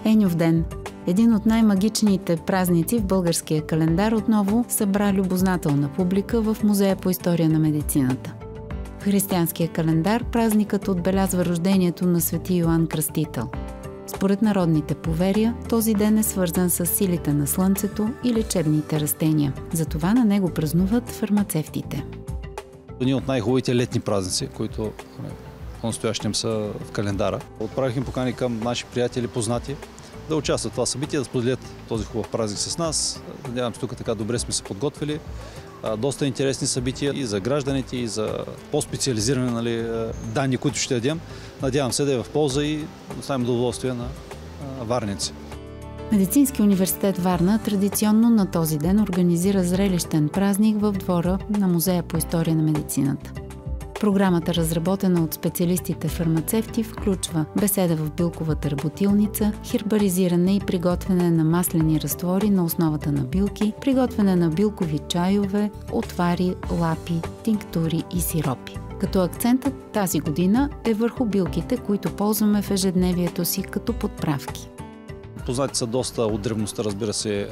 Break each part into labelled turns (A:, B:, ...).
A: Еньов ден. Един от най-магичните празници в българския календар отново събра любознателна публика в Музея по история на медицината. В християнския календар празникът отбелязва рождението на свети Йоан Кръстител. Според народните поверия, този ден е свързан с силите на слънцето и лечебните растения. Затова на него празнуват фармацевтите.
B: Един от най-хубавите летни празници, които по-настоящем са в календара. Отправих им покани към наши приятели, познати, да участват в това събитие, да споделят този хубав празник с нас. Надявам се, тук така добре сме се подготвили. Доста интересни събития и за гражданите, и за по-специализирани данни, които ще дадем. Надявам се да е в полза и оставим удоволствие на варници.
A: Медицински университет Варна традиционно на този ден организира зрелищен празник в двора на Музея по история на медицината. Програмата, разработена от специалистите фармацевти, включва беседа в билковата работилница, хербаризиране и приготвяне на маслени разтвори на основата на билки, приготвяне на билкови чайове, отвари, лапи, тинктури и сиропи. Като акцентът тази година е върху билките, които ползваме в ежедневието си като подправки.
B: Познати са доста от древността, разбира се,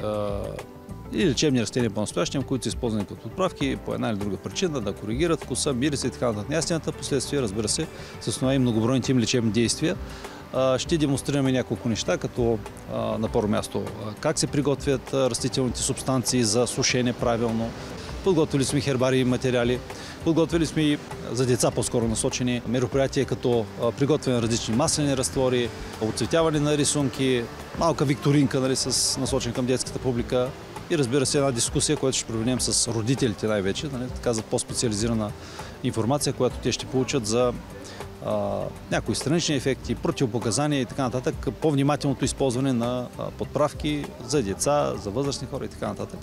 B: и лечебни растения по-настоящем, които са използвани като подправки по една или друга причина, да коригират вкуса, мириса и така нататък. Яснината, последствие, разбира се, с това и многобройните им лечебни действия. Ще демонстрираме няколко неща, като на първо място как се приготвят растителните субстанции за сушене правилно. Подготвили сме хербари и материали. Подготвили сме и за деца по-скоро насочени мероприятия, като приготвяне на различни маслени разтвори, оцветяване на рисунки, малка викторинка, с насочен към детската публика и, разбира се, една дискусия, която ще проведем с родителите най-вече, така за по-специализирана информация, която те ще получат за някои странични ефекти, противопоказания и така нататък, по-внимателното използване на подправки за деца, за възрастни хора и така нататък.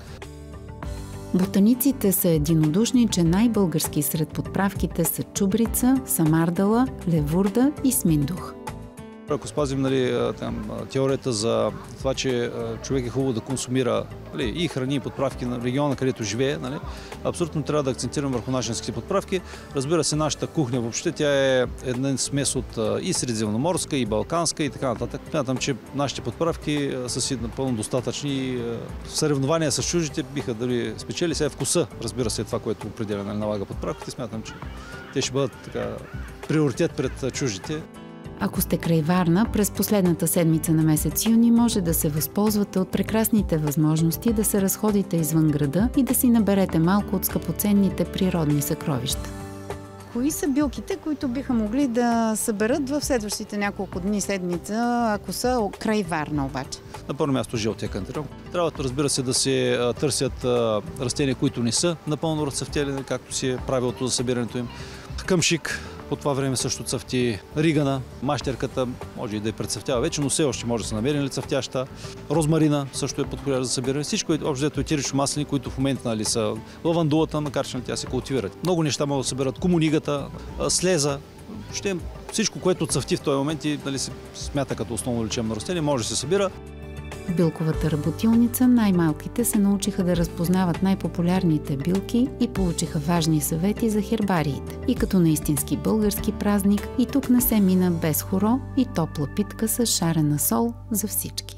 A: Ботаниците са единодушни, че най-български сред подправките са чубрица, самардала, левурда и сминдух.
B: Ако спазим теорията за това, че човек е хубаво да консумира и храни и подправки на региона, където живее, абсолютно трябва да акцентираме върху нашинските подправки. Разбира се, нашата кухня въобще, тя е една смес от и средиземноморска, и балканска и така нататък. Смятам, че нашите подправки са си напълно достатъчни и в съревнования с чуждите биха дали спечели. Сега вкуса, разбира се, това, което определя налага подправките. Смятам, че те ще бъдат приоритет пред чуждите.
A: Ако сте край Варна, през последната седмица на месец юни може да се възползвате от прекрасните възможности да се разходите извън града и да си наберете малко от скъпоценните природни съкровища. Кои са билките, които биха могли да съберат в следващите няколко дни, седмица, ако са край Варна обаче?
B: На първо място жълтия кантарел. Трябва, разбира се, да се търсят растения, които не са напълно разцъфтели, както си е правилото за събирането им. Къмшик, по това време също цъфти, ригана, мащерката, може и да е прецъфтява вече, но все още може да се намери цъфтяща. Розмарина също е подходяща за събиране. Всичко е общо етерично маслени, които в момента са лавандулата, макар че тя се култивират. Много неща могат да съберат. Комунигата, слеза, всичко, което цъфти в този момент и се смята като основно лечебно растение, може да се събира.
A: В билковата работилница най-малките се научиха да разпознават най-популярните билки и получиха важни съвети за хербариите. И като на истински български празник, и тук не се мина без хоро и топла питка с шарена сол за всички.